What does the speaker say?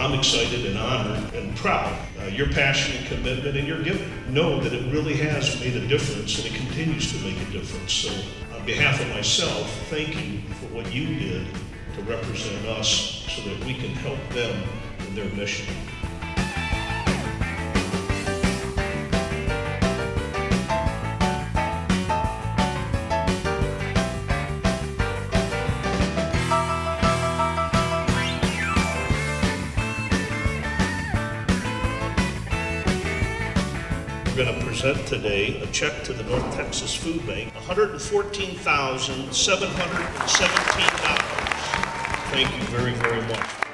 I'm excited and honored and proud. Your passion and commitment and your giving. Know that it really has made a difference and it continues to make a difference. So on behalf of myself, thank you for what you did to represent us so that we can help them in their mission. We're going to present today a check to the North Texas Food Bank, $114,717. Thank you very, very much.